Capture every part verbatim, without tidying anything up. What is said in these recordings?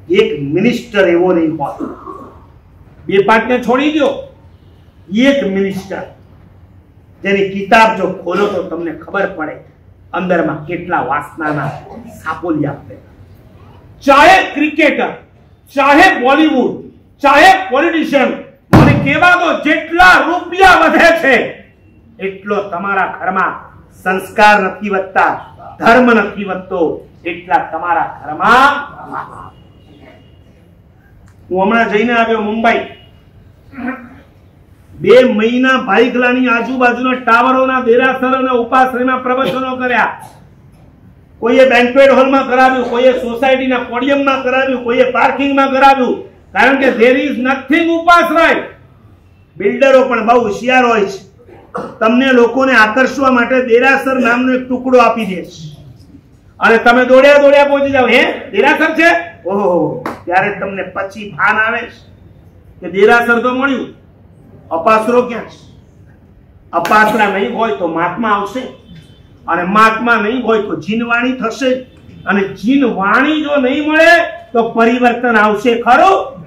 એક મિનિસ્ટર એવો નહીં હોતો. બે પાંચને છોડી દો, એક મિનિસ્ટર જેની કિતાબ જો ખોલો તો તમને ખબર પડે અંદરમાં કેટલા વાસનાના સાપોલિયા પડે. ચાહે ક્રિકેટર, ચાહે બોલીવુડ, ચાહે પોલિટિશિયન, મને કહેવા દો જેટલા રૂપિયા વધે છે એટલો તમારા ઘરમાં સંસ્કાર નથી વધતા, ધર્મ નથી વધતો, એટલા તમારા ઘરમાં. હું હમણાં જઈને આવ્યો મુંબઈ. બે મહિના ભાઈગલાની આજુબાજુના ટાવરોના દેરાસર અને ઉપાશ્રયમાં પ્રવચનો કર્યા. કોઈએ બેન્ક્વેટ હોલમાં કરાવ્યું, કોઈએ સોસાયટીના પોડિયમમાં કરાવ્યું, કોઈએ પાર્કિંગમાં કરાવ્યું. કારણ કે there is nothing ઉપાશ્રય. બિલ્ડરો પણ બહુ હોશિયાર હોય છે. તમને લોકોને આકર્ષવા માટે દેરાસર નામનો એક ટુકડો આપી દે અને તમે દોડ્યા દોડ્યા પહોંચી જાવ. હે દેરાસર છે, ઓહો, ત્યારે તમને પછી ભાન આવે કે દેરાસર તો મળ્યું, અપાસરો ક્યાં છે? અપાસરા નહીં હોય તો મહાત્મા આવશે, અને મહાત્મા નહીં હોય તો જીનવાણી થશે, અને જીનવાણી જો નહીં મળે તો પરિવર્તન આવશે ખરું?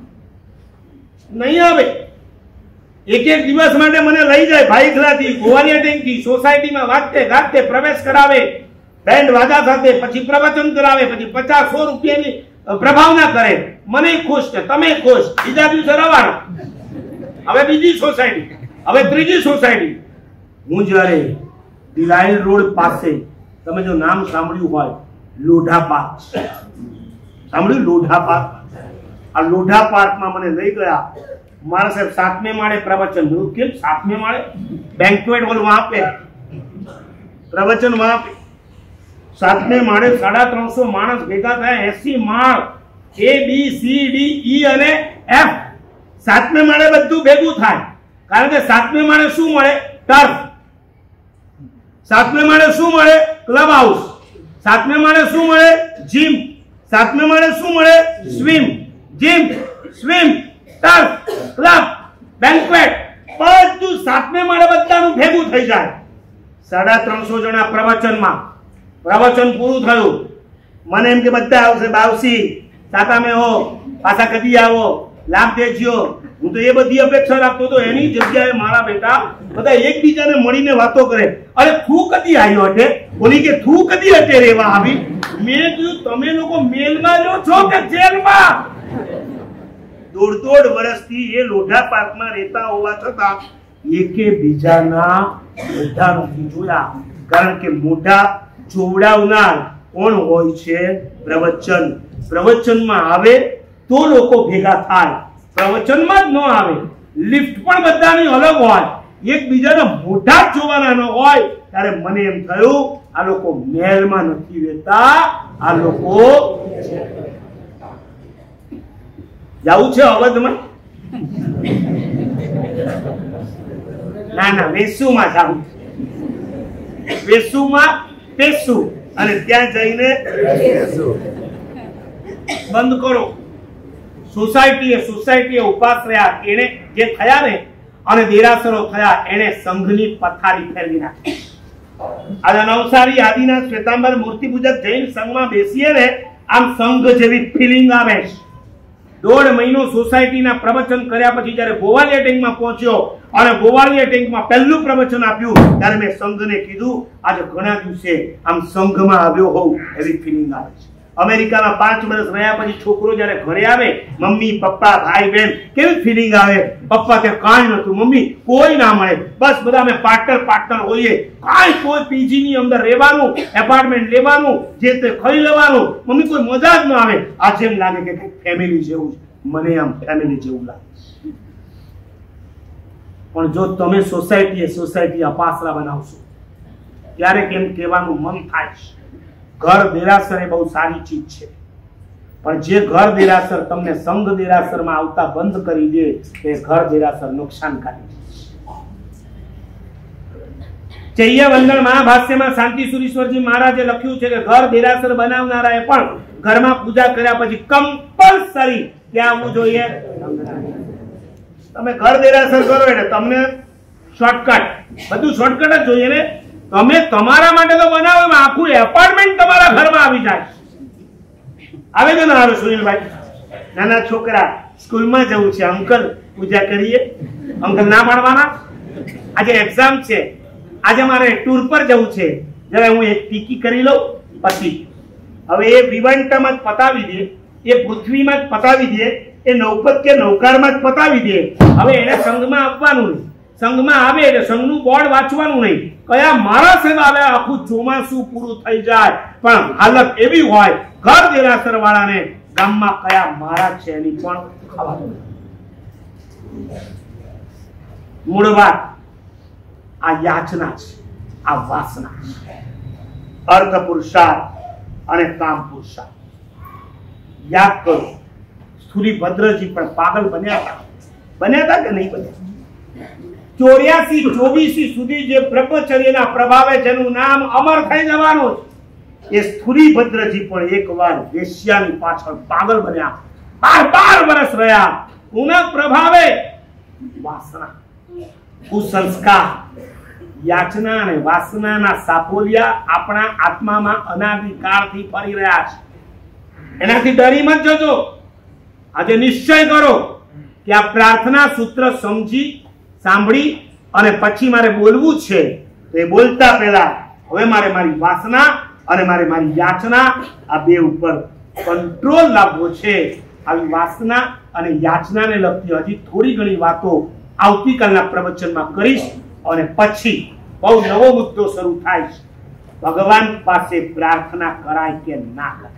નહીં આવે. એક એક દિવસ માટે મને લઈ જાય ભાઈખલાથી, ગોવાલિયા ટેંકી સોસાયટીમાં વાગતે ગાતે પ્રવેશ કરાવે, બેન્ડ વાજા સાથે, પછી પ્રવચન કરાવે, પછી પચાસ સો રૂપિયાની પ્રભાવના કરે. મને ખુશ છે, તમે ખુશ. બીજા દિવસે રવાના, હવે બીજી સોસાયટી, હવે ત્રીજી સોસાયટી. હું જયારે દિલાઈલ રોડ પાસે, તમે જો નામ સાંભળ્યું હોય, લોઢા પાર્ક સાંભળ્યું? લોઢા પાર્ક. આ લોઢા પાર્કમાં મને લઈ ગયા. મારા સાહેબ સાતમે માળે પ્રવચન. કેમ સાતમે માળે? બેન્ક્વેટ હોલ વહાં પે પ્રવચન, વહાં પે સાતમે માળે સાડા ત્રણસો માણસ ભેગા થયા. એસી માળ, એ બી સી ડી ઈ અને એફ. સાતમે માળે બધું ભેગું થાય. કારણ કે સાતમે માળે શું મળે? ટર્ફ. સાતમે માળે શું મળે? Club house. સાતમે માળે શું મળે? જીમ. સાતમે માળે શું મળે? Swim. Gym, swim, turf, club, banquet, બધું સાતમે માળે બધાનું ભેગું થઈ જાય. સાડા ત્રણસો જણા પ્રવચનમાં. પ્રવચન પૂરું થયું. મને એમ કે બધા આવશે, બાવસી સાતામે હો, પાછા કદી આવો, લાભ દેજો. હું તો એ બધી અપેક્ષા રાખતો હતો. એની જગ્યાએ મારા બેટા બધા એકબીજાને મળીને વાતો કરે. અરે તું કદી આવ્યો હટે? બોલી કે તું કદી હટે રેવા આવી? મેં કીધું તમે લોકો મેલમાં જો છો કે જેલમાં? દોઢ દોઢ વર્ષથી એ લોઢા પાર્કમાં રહેતા હોવા છતાં એકે બીજાના મોઢા નથી જોયા. કારણ કે મોઢા જોવડાવનાર કોણ હોય છે? પ્રવચન. પ્રવચનમાં આવે તો લોકો ભેગા થાય, પ્રવચનમાં જ ન આવે. લિફ્ટ પણ બધાની અલગ હોય, એકબીજાના મોઢા જોવાના ન હોય. ત્યારે મને એમ થયું આ લોકો મહેલમાં નથી રહેતા, આ લોકો જવું છે અવધમાં. ના ના, વેસુમાં જવું. વેસુમાં પેસું, અને ત્યાં જઈને બંધ કરો. સોસાયટીએ સોસાયટીએ ઉપાસ રહ્યા. એને જે થયા ને અને દેરાસરો થયા, એને સંઘની પથારી ફેરવી નાખી. આજે નવસારી આદિનાથ શ્વેતાંબર મૂર્તિ પૂજક જૈન સંઘમાં બેસીએ ને, આમ સંઘ જેવી ફિલિંગ આવે. દોઢ મહિનો સોસાયટીના પ્રવચન કર્યા પછી જયારે ગોવાલિયા ટેંકમાં પહોંચ્યો અને ગોવાલિયા ટેંકમાં પહેલું પ્રવચન આપ્યું, ત્યારે મેં સંઘને કીધું આજે ઘણા દિવસે આમ સંઘમાં આવ્યો હોઉં એવી ફિલિંગ આવે છે. અમેરિકામાં પાંચ વર્ષ રહ્યા પછી છોકરો જયારે ઘરે આવે, મમ્મી પપ્પા ભાઈ બહેન, કેવી ફિલિંગ આવે? પપ્પા કે કાંઈ નતું, મમ્મી કોઈ ના મળે, બસ બધા અમે પાર્ટનર પાર્ટનર હોઈએ, કાંઈ કોઈ પીજી ની અંદર રહેવાનું, એપાર્ટમેન્ટ લેવાનું, જે તે ખાઈ લેવાનું, મમ્મી કોઈ મજા જ ન આવે. આજે એમ લાગે કે કંઈક ફેમિલી જેવું છે. મને આમ ફેમિલી જેવું લાગે. પણ જો તમે સોસાયટી સોસાયટી અપાસરા બનાવશો ત્યારે કેમ કહેવાનું મન થાય છે. ઘર દેરાસર એ બહુ સારી ચીજ છે, પણ જે ઘર દેરાસર તમને સંઘ દેરાસરમાં આવતા બંધ કરી દે તે ઘર દેરાસર નુકસાનકારી છે. ચૈયા વંદન મહાભાષ્યમાં શાંતિ સુરીશ્વરજી મહારાજે લખ્યું છે કે ઘર દેરાસર બનાવનારાએ પણ ઘરમાં પૂજા કર્યા પછી કમ્પલસરી ત્યાં આવવું જોઈએ. તમે ઘર દેરાસર કરો એટલે તમને શોર્ટકટ, બધું શોર્ટકટ જ જોઈએ ને. તમે તમારા માટે તો બનાવો, આખું એપાર્ટમેન્ટ તમારા ઘરમાં આવી જાય. આવેદન આવે સુનિલભાઈ, નાના છોકરા સ્કૂલમાં જવું છે, અંકલ પૂજા કરીએ, અંકલ ના પાડવાના, આજે એક્ઝામ છે, આજે મારે ટૂર પર જવું છે, જરા હું એક ટીકી કરી લઉં પછી. હવે એ વિવંટમાં જ પતાવી દે, એ પૃથ્વીમાં જ પતાવી દે, એ નૌપત કે નૌકારમાં જ પતાવી દે. હવે એને સંઘમાં આપવાનું નહીં, સંઘમાં આવે એટલે સંઘનું બોર્ડ વાંચવાનું નહીં, કયા મારા સેવા આવે આખું ચોમાસું પૂરું થઈ જાય પણ હાલત એવી હોય ઘર દેરાસર વાળાને ગામમાં કયા મારા છે એની પણ ખબર નહીં. મૂળ વાત આ યાચના છે, આ વાસના છે. અર્થ પુરુષાર્થ અને કામ પુરુષાર્થ. યાદ કરો, સ્થૂલીભદ્રજી પણ પાગલ બન્યા હતા, બન્યા હતા કે નહીં બન્યા? ચોર્યાસી ચોવીસી સુધી જે બ્રહ્મચર્યના પ્રભાવે જેનું નામ અમર થઈ જવાનું છે, એ સ્થૂલીભદ્રજી પણ એકવાર વેશ્યાની પાછળ પાગલ બન્યા, બાર બાર વર્ષ રહ્યા. પુનઃ પ્રભાવે વાસના, કુસંસ્કાર, યાચના અને વાસનાના સાપોલિયા આપણા આત્મામાં અનાદિકાળથી ફરી રહ્યા છે. એનાથી ડરી મત જજો. આજે નિશ્ચય કરો કે આ પ્રાર્થના સૂત્ર સમજી સાંભળી અને પછી મારે બોલવું છે તો એ બોલતા પહેલા હવે મારે મારી વાસના અને મારે મારી યાચના આ બે ઉપર કંટ્રોલ લાવવો છે. આવી વાસના અને યાચનાને લગતી હજી થોડી ઘણી વાતો આવતીકાલના પ્રવચનમાં કરીશ અને પછી બહુ નવો મુદ્દો શરૂ થાય છે. ભગવાન પાસે પ્રાર્થના કરાય કે ના કરાય.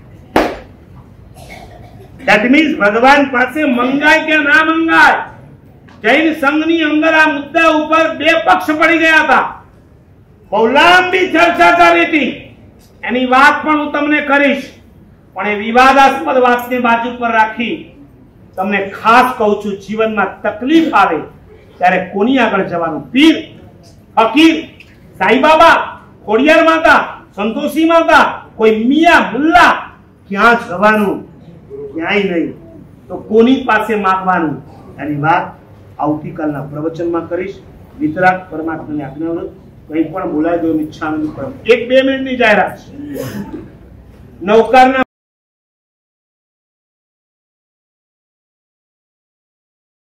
That means ભગવાન પાસે મંગાય કે ના મંગાય. જૈન સંઘની અંદર આ મુદ્દા ઉપર બે પક્ષ પડી ગયા હતા, બહુ લાંબી ચર્ચા ચાલી હતી, એની વાત પણ હું તમને કરીશ. પણ એ વિવાદાસ્પદ વાતને બાજુ પર રાખી તમને ખાસ કહું છું, જીવનમાં તકલીફ આવે ત્યારે કોની આગળ જવાનું? પીર, ફકીર, સાઈબાબા, ખોડિયાર માતા, સંતોષી માતા, કોઈ મિયા મુલ્લા, ક્યાં જવાનું? ક્યાંય નહીં. તો કોની પાસે માંગવાનું? એની વાત આવતીકાલના પ્રવચનમાં કરીશ. વિતરાગ પરમાત્માની આજ્ઞા. કંઈ પણ બોલાય દો ઈચ્છા નથી. એક બે મિનિટની જાહેરાત છે. નૌકારના